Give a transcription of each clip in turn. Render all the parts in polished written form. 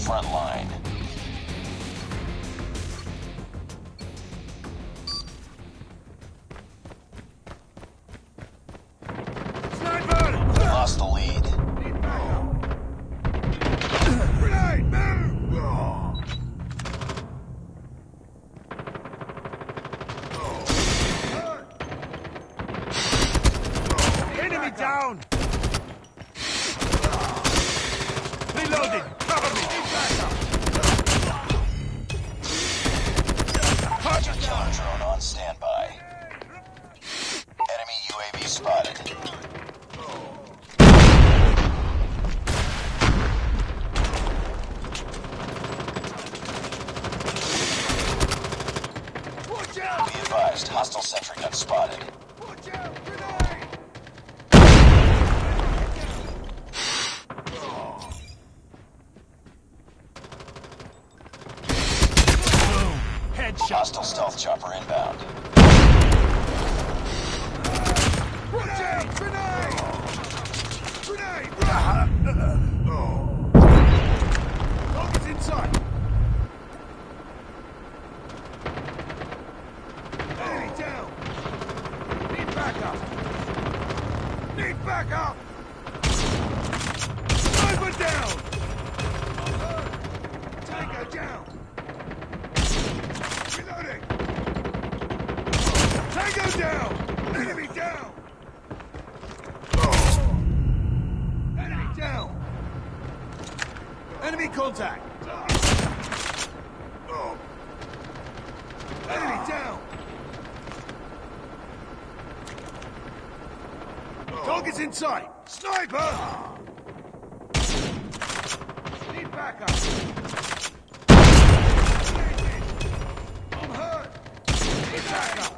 front line. Sniper! We lost the lead. Grenade! Move! Enemy down! Reloading! Cover me! Hunter killer drone on standby. Enemy UAV spotted. Watch out! Be advised, hostile sentry gun spotted. Watch out! Grenade! Boom! Headshot! Hostile stealth chopper inbound. Watch out! Grenade! Grenade! Target's inside! Enemy down! Need backup! Need backup! Sniper down! Tango down! Reloading! Tango down! Enemy down! Enemy down! Enemy contact! Enemy down! Target's in sight! Sniper! Need backup! I'm hurt! Need backup!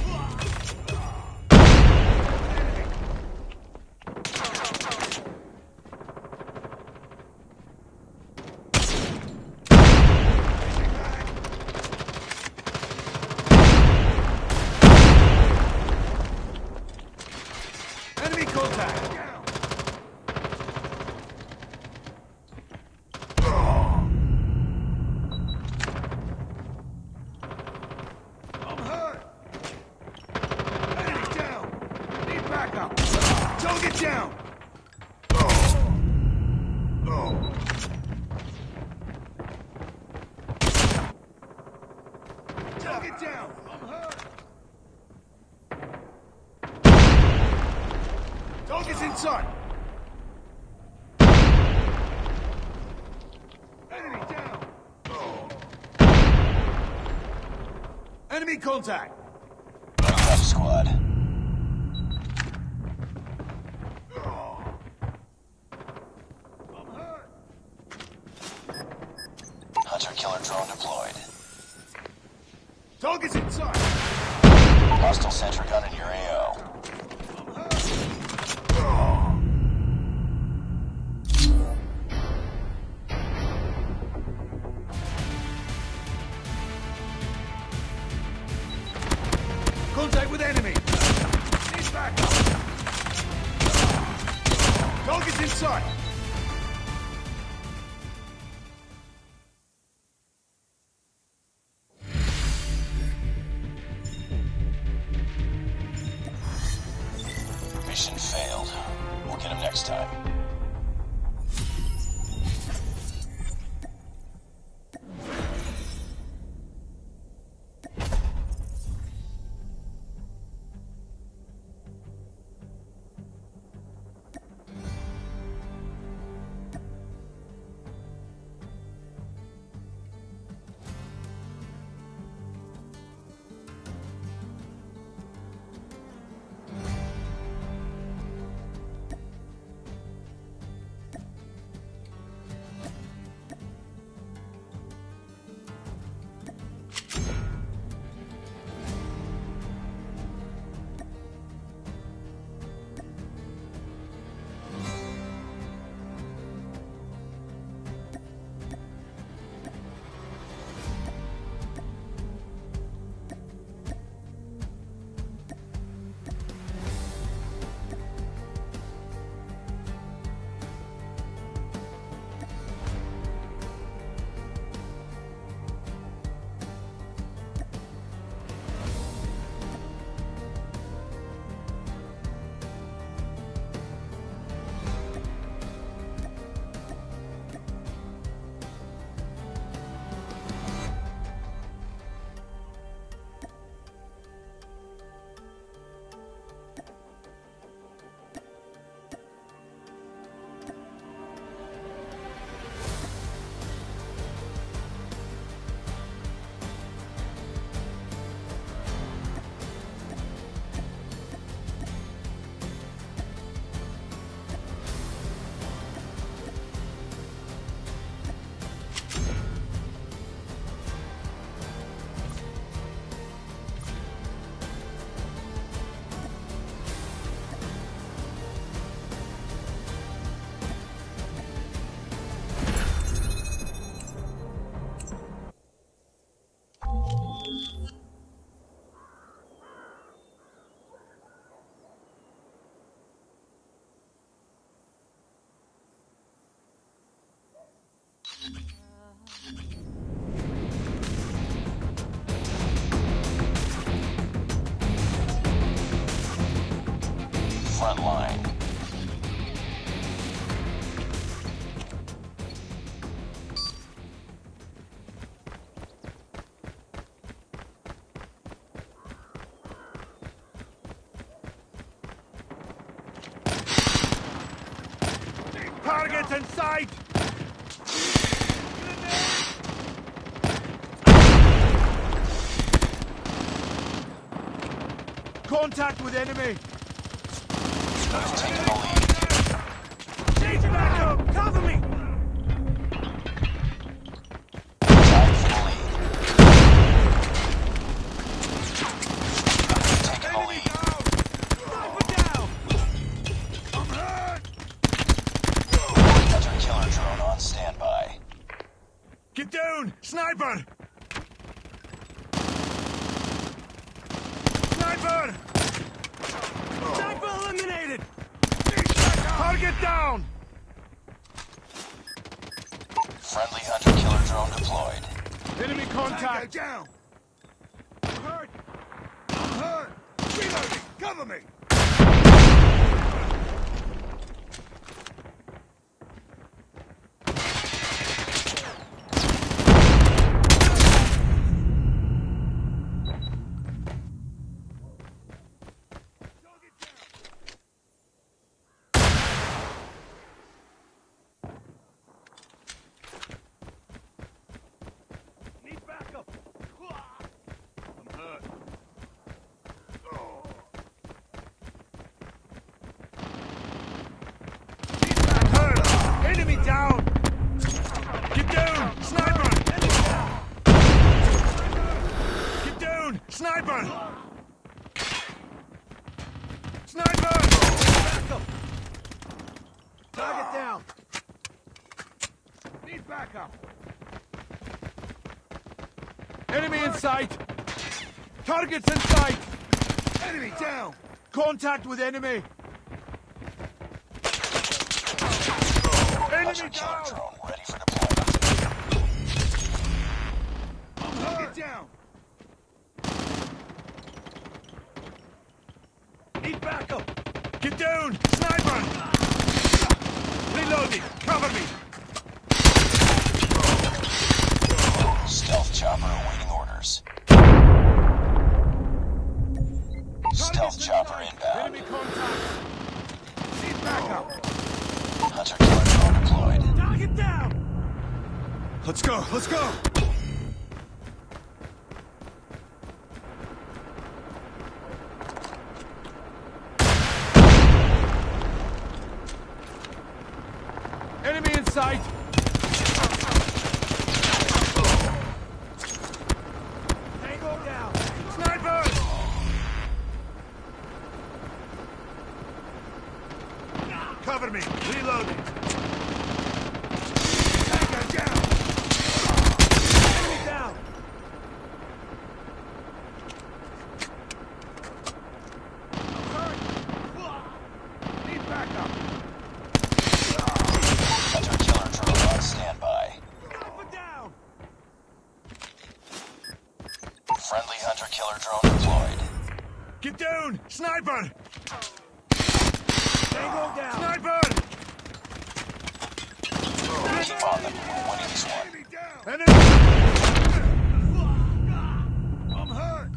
Enemy contact! I'm hurt! Enemy down! Need backup! Target down! Target down! I'm hurt! Target's in sight! Enemy down! Enemy contact! Left squad. I'm hurt! Hunter killer drone deployed. Target's in sight! Hostile sentry gun in your AO. I'm hurt! Contact with enemy! Need backup! Target's in sight! Mission failed. We'll get him next time. Target's in sight! Contact with enemy! We've taken the lead. Change back up! Cover me! Tied for the lead. We've taken the lead. Sniper down! I'm hurt! Hunter killer drone on standby. Get down! Sniper! Sniper! Sniper eliminated! Target down! Friendly hunter killer drone deployed. Enemy contact! Down! I'm hurt! I'm hurt! Reloading! Cover me! Need backup! I'm hurt. Hurt! Enemy down! Get down! Sniper! Enemy down! Get down! Sniper! Sniper! Backup! Target down! Need backup! Enemy in sight! Target's in sight! Enemy down! Contact with enemy! Enemy Hunter killer down! drone ready for deployment. Target down! Need backup! Get down! Sniper! Reloading! Cover me! Stealth chopper awaiting orders. Stealth chopper inbound. Enemy contact! Need backup! Hunter killer drone deployed. Target down! Let's go! Let's go! Enemy in sight! Tango down! Sniper! Cover me! Reloading! Tango down! Enemy down! I'm hurt! Need backup! Hunter killer drone on standby. Sniper down! Friendly hunter killer drone deployed. Get down! Sniper! Tango down! Sniper! Keep on them. We're winning this one. Enemy! I'm hurt!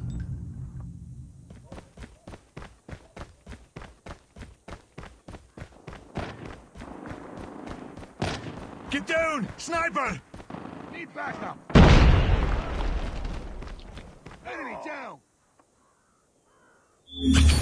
Get down! Sniper! Need backup! Enemy down!